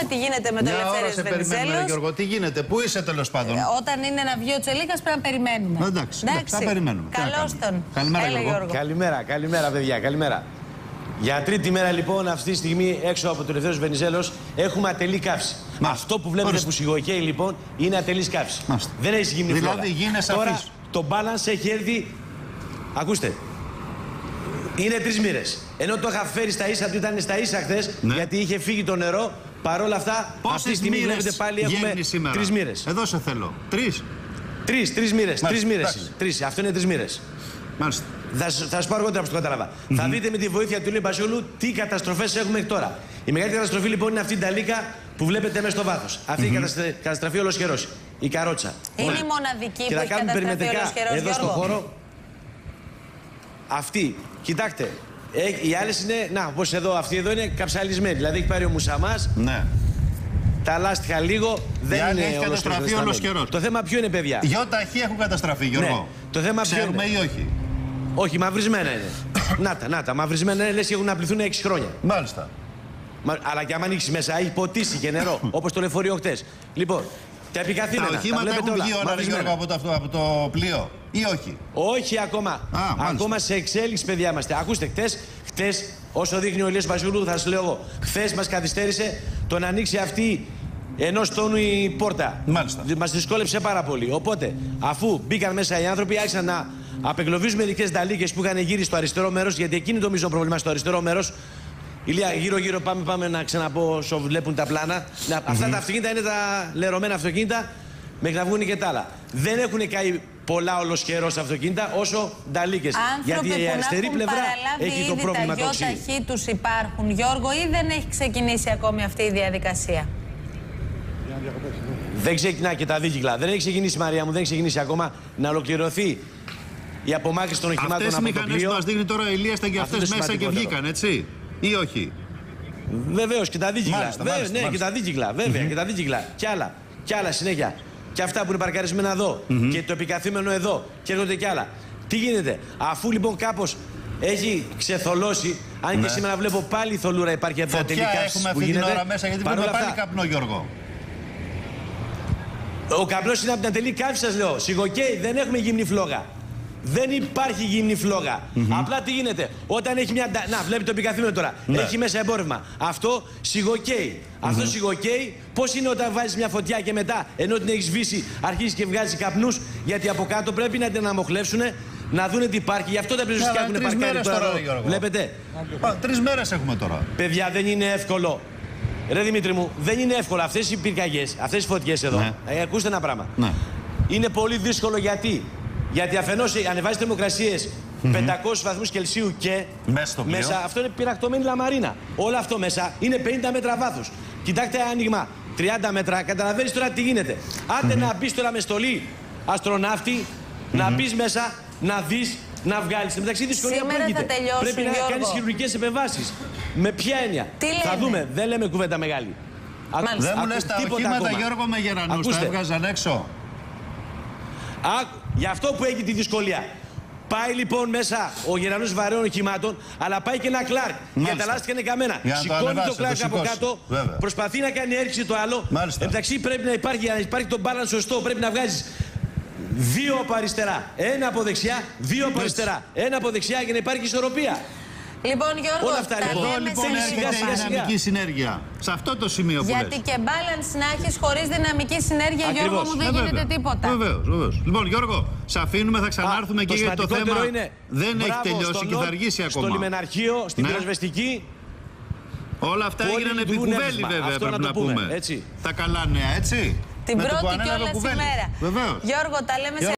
τι γίνεται με το Ελευθέριος Βενιζέλος. Γιώργο, τι γίνεται, πού είσαι τέλος πάντων? Όταν είναι να βγει ο Τσελίκας πρέπει να περιμένουμε. Εντάξει, θα περιμένουμε. Καλώς τον. Καλημέρα, Γιώργο. Καλημέρα, παιδιά, καλημέρα. Για τρίτη μέρα λοιπόν, αυτή τη στιγμή έξω από το Ελευθέριος Βενιζέλος έχουμε ατελή καύση. Αυτό που βλέπετε που σιγοκαίει λοιπόν είναι ατελής καύση. Δεν έχει γυμνή φλόγα. Δηλαδή γίνεσαι τώρα το balance έχει έρθει. Ακούστε. Είναι 3 μοίρες. Ενώ το είχα φέρει στα ίσα του, ήταν στα ίσα χθες, γιατί είχε φύγει το νερό. Παρ' όλα αυτά, αυτή τη στιγμή βλέπετε πάλι έχουμε 3 μοίρες. Εδώ σε θέλω. 3 μοίρες. 3 μοίρες. Αυτό είναι 3 μοίρες. Μάλιστα. Θα σου πω αργότερα που το κατάλαβα. Θα δείτε με τη βοήθεια του Ηλίου Πασιόγλου τι καταστροφές έχουμε μέχρι τώρα. Η μεγαλύτερη καταστροφή λοιπόν είναι αυτή η ταλίκα που βλέπετε μέσα στο βάθος. Αυτή η καταστραφή ολοσχερός. Η καρότσα. Είναι η μοναδική που έχει καταστραφεί ολοσχερός, εδώ στον χώρο. Αυτή, κοιτάξτε. Οι άλλες είναι, να, όπως εδώ, αυτή εδώ είναι καψαλισμένη. Δηλαδή έχει πάρει ο μουσαμάς. Ναι. Τα λάστιχα λίγο, δεν είναι ολοσχερός. Το θέμα ποιο είναι, παιδιά? Γιοταχή έχουν καταστραφεί, Γιώργο. Ναι. Το θέμα ποιο είναι? Ξέρουμε ή όχι? Όχι, μαυρισμένα είναι. να τα, μαυρισμένα είναι, λες και έχουν απληθούν 6 χρόνια. Μάλιστα. Αλλά και άμα ανοίξει μέσα, έχει ποτίσει και νερό, όπως το λεωφορείο χτες. Λοιπόν, τα επικαθήμενα. Τα οχήματα έχουν βγει όλα, Γιώργο, από το πλοίο ή όχι? Όχι ακόμα. Ακόμα σε εξέλιξη, παιδιά είμαστε. Ακούστε, χτες, όσο δείχνει ο Ηλίας Πασιόγλου, θα σας λέω εγώ, χθες μας καθυστέρησε το να ανοίξει αυτή ενός τόνου η πόρτα. Μάλιστα. Μας δυσκόλεψε πάρα πολύ. Οπότε, αφού μπήκαν μέσα οι άνθρωποι, άρχισαν να απεγκλωβίζουν μερικές νταλίκες που είχαν γύρει στο αριστερό μέρος, γιατί εκείνη το μείζον πρόβλημα στο αριστερό μέρος. Ηλία, γύρω-γύρω πάμε να ξαναπώ όσο βλέπουν τα πλάνα. Αυτά τα αυτοκίνητα είναι τα λερωμένα αυτοκίνητα μέχρι να βγουν και τα άλλα. Δεν έχουν καεί πολλά ολοσχερός αυτοκίνητα όσο νταλίκες. Γιατί η αριστερή πλευρά έχει το πρόβλημα το οξύ. Τα γιοταχή τους υπάρχουν, Γιώργο, ή δεν έχει ξεκινήσει ακόμη αυτή η διαδικασία? Δεν ξεκινά και τα δίκυκλα. Δεν έχει ξεκινήσει, Μαρία μου, δεν έχει ξεκινήσει ακόμα να ολοκληρωθεί η απομάκρυνση των οχημάτων από το πλοίο. Αυτές οι μηχανές που μας δείχνει τώρα ο Ηλίας ήταν και αυτές μέσα και βγήκαν, έτσι, ή όχι? Βεβαίως, και τα δίκυκλα. Ναι, και τα δίκυκλα, βέβαια, και τα δίκυκλα. Κι άλλα συνέχεια. Και αυτά που είναι παρκαρισμένα εδώ. Και το επικαθήμενο εδώ. Και έρχονται κι άλλα. Τι γίνεται? Αφού λοιπόν κάπως έχει ξεθολώσει, αν και σήμερα βλέπω πάλι η θολούρα υπάρχει από τελικά. Έχουμε αυτή την ώρα μέσα, γιατί βλέπουμε πάλι καπνό, Γιώργο. Ο καπνός είναι από την ατελή καύση, σας λέω. Σιγοκαίει, δεν έχουμε γυμνή φλόγα. Δεν υπάρχει γυμνή φλόγα. Απλά τι γίνεται? Όταν έχει μια. Να, βλέπει το επικαθήμενο τώρα. Έχει μέσα εμπόρευμα. Αυτό σιγοκαίει. Αυτό σιγοκαίει. Πώς είναι όταν βάζεις μια φωτιά και μετά, ενώ την έχει σβήσει, αρχίζει και βγάζει καπνούς? Γιατί από κάτω πρέπει να την αναμοχλεύσουν, να δουν τι υπάρχει. Γι' αυτό τα πυροσβεστικά έχουν παρκάρει τώρα. Βλέπετε. 3 μέρες έχουμε τώρα. Παιδιά, δεν είναι εύκολο. Ρε Δημήτρη μου, δεν είναι εύκολο. Αυτές οι πυρκαγιές, αυτές οι φωτιές εδώ. Ακούστε ένα πράγμα. Είναι πολύ δύσκολο γιατί αφενός ανεβάζει θερμοκρασίες 500 βαθμούς Κελσίου και μέσα αυτό είναι πυρακτωμένη λαμαρίνα. Όλο αυτό μέσα είναι 50 μέτρα βάθος. Κοιτάξτε άνοιγμα 30 μέτρα, καταλαβαίνεις τώρα τι γίνεται. Άντε να μπεις τώρα με στολή αστροναύτη, να μπεις μέσα, να δεις, να βγάλεις. Μεταξύ δυσκολία πρόκειται. Πρέπει να κάνεις χειρουργικές επεμβάσεις. Με ποια έννοια? Θα δούμε, δεν λέμε κουβέντα μεγάλη. Δεν μου λες τα οχήματα, Γιώργο, με γερανούς τα έβγαζαν έξω? Γι' αυτό που έχει τη δυσκολία. Πάει λοιπόν μέσα ο γερανός βαρέων οχημάτων, αλλά πάει και ένα Κλάρκ. Γιατί τα λάστιχα είναι καμένα. Σηκώνει το Κλάρκ από κάτω, προσπαθεί να κάνει έρξη το άλλο. Εντάξει, πρέπει να υπάρχει, για να υπάρχει το balance σωστό, πρέπει να βγάζεις 2 από αριστερά, 1 από δεξιά, 2 από αριστερά, 1 από δεξιά για να υπάρχει ισορροπία. Λοιπόν, Γιώργο, όλα αυτά εδώ λοιπόν έρχεται η δυναμική συνέργεια. Σε αυτό το σημείο που γιατί και balance να έχεις χωρίς δυναμική συνέργεια, Γιώργο μου, δεν γίνεται τίποτα. Βεβαίως. Λοιπόν, Γιώργο, σε αφήνουμε, θα ξανάρθουμε και για το θέμα. Δεν έχει τελειώσει και θα αργήσει ακόμα. Στο λιμεναρχείο, στην πυροσβεστική. Όλα αυτά έγιναν επί κουβέλη, βέβαια, πρέπει να πούμε. Τα καλά νέα, έτσι. Την πρώτη κιόλας ημέρα. Γιώργο, τα λέμε σε